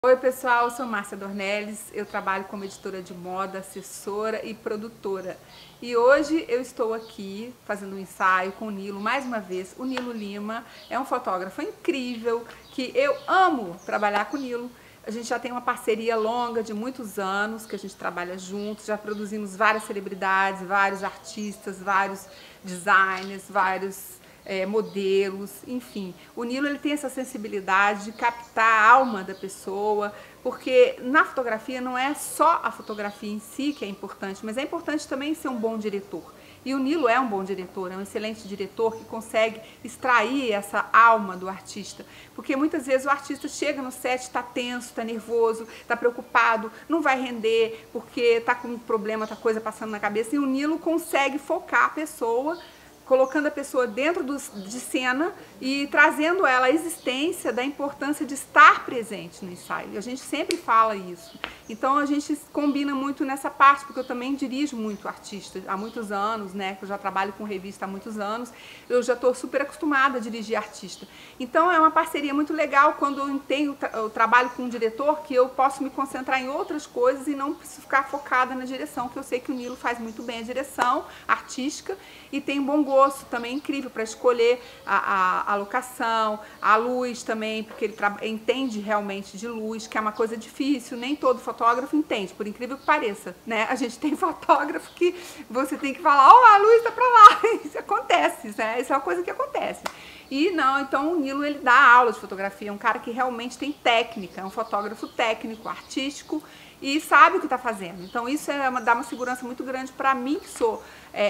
Oi pessoal, eu sou Márcia Dornelles, eu trabalho como editora de moda, assessora e produtora. E hoje eu estou aqui fazendo um ensaio com o Nilo, mais uma vez. O Nilo Lima é um fotógrafo incrível, que eu amo trabalhar com o Nilo. A gente já tem uma parceria longa de muitos anos, que a gente trabalha juntos, já produzimos várias celebridades, vários artistas, vários designers, vários modelos, enfim. O Nilo ele tem essa sensibilidade de captar a alma da pessoa, porque na fotografia não é só a fotografia em si que é importante, mas é importante também ser um bom diretor. E o Nilo é um bom diretor, é um excelente diretor que consegue extrair essa alma do artista. Porque muitas vezes o artista chega no set, está tenso, está nervoso, está preocupado, não vai render porque está com um problema, está coisa passando na cabeça. E o Nilo consegue focar a pessoa, colocando a pessoa dentro de cena e trazendo ela a existência da importância de estar presente no ensaio. A gente sempre fala isso. Então a gente combina muito nessa parte, porque eu também dirijo muito artista há muitos anos, né? Eu já trabalho com revista há muitos anos, eu já estou super acostumada a dirigir artista. Então é uma parceria muito legal quando eu trabalho com um diretor que eu posso me concentrar em outras coisas e não preciso ficar focada na direção, que eu sei que o Nilo faz muito bem a direção artística e tem um bom gosto também incrível para escolher a locação, a luz também, porque ele entende realmente de luz, que é uma coisa difícil, nem todo fotógrafo entende, por incrível que pareça, né? A gente tem fotógrafo que você tem que falar, ó, a luz tá para lá, isso acontece, né? Isso é uma coisa que acontece. E não, então o Nilo ele dá aula de fotografia, é um cara que realmente tem técnica, é um fotógrafo técnico, artístico e sabe o que está fazendo. Então isso dá uma segurança muito grande para mim, que sou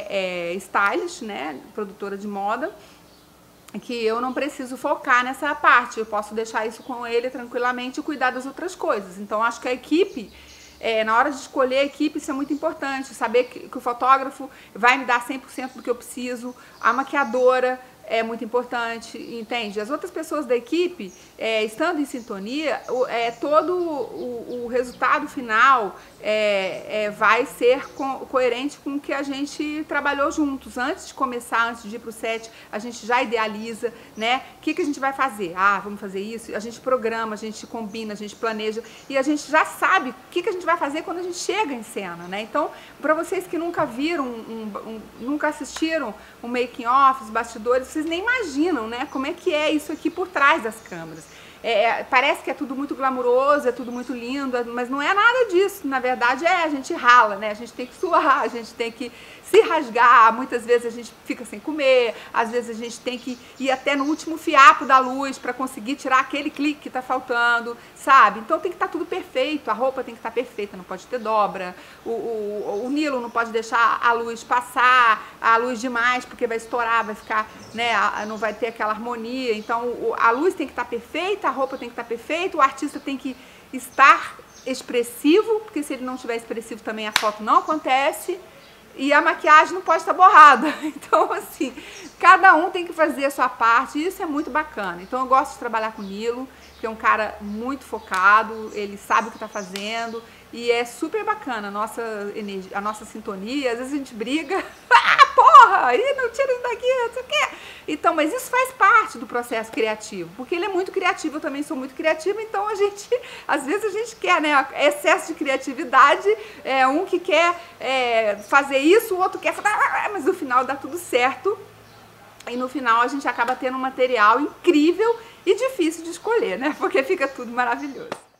stylist, né, produtora de moda, que eu não preciso focar nessa parte, eu posso deixar isso com ele tranquilamente e cuidar das outras coisas. Então acho que a equipe, na hora de escolher a equipe, isso é muito importante, saber que o fotógrafo vai me dar 100% do que eu preciso, a maquiadora é muito importante, entende? As outras pessoas da equipe, estando em sintonia, todo o resultado final vai ser coerente com o que a gente trabalhou juntos. Antes de começar, antes de ir para o set, a gente já idealiza, né? O que a gente vai fazer? Ah, vamos fazer isso? A gente programa, a gente combina, a gente planeja e a gente já sabe o que a gente vai fazer quando a gente chega em cena, né? Então, para vocês que nunca viram, nunca assistiram um making off, os bastidores, vocês nem imaginam, né, como é que é isso aqui por trás das câmeras. Parece que é tudo muito glamuroso, é tudo muito lindo, mas não é nada disso. Na verdade, a gente rala, né? A gente tem que suar, a gente tem que se rasgar, muitas vezes a gente fica sem comer, às vezes a gente tem que ir até no último fiapo da luz para conseguir tirar aquele clique que está faltando, sabe? Então tem que estar tudo perfeito, a roupa tem que estar perfeita, não pode ter dobra, o Nilo não pode deixar a luz passar, a luz demais, porque vai estourar, vai ficar, né, não vai ter aquela harmonia. Então a luz tem que estar perfeita, a roupa tem que estar perfeita, o artista tem que estar expressivo, porque se ele não estiver expressivo também a foto não acontece. E a maquiagem não pode estar borrada. Então, assim, cada um tem que fazer a sua parte e isso é muito bacana. Então, eu gosto de trabalhar com o Nilo, que é um cara muito focado, ele sabe o que está fazendo e é super bacana a nossa energia, a nossa sintonia. Às vezes a gente briga, porra, não tira isso daqui, não sei o quê. Então, mas isso faz parte do processo criativo, porque ele é muito criativo, eu também sou muito criativa, então às vezes a gente quer, né, excesso de criatividade, um que quer fazer isso, o outro quer, mas no final dá tudo certo e no final a gente acaba tendo um material incrível e difícil de escolher, né, porque fica tudo maravilhoso.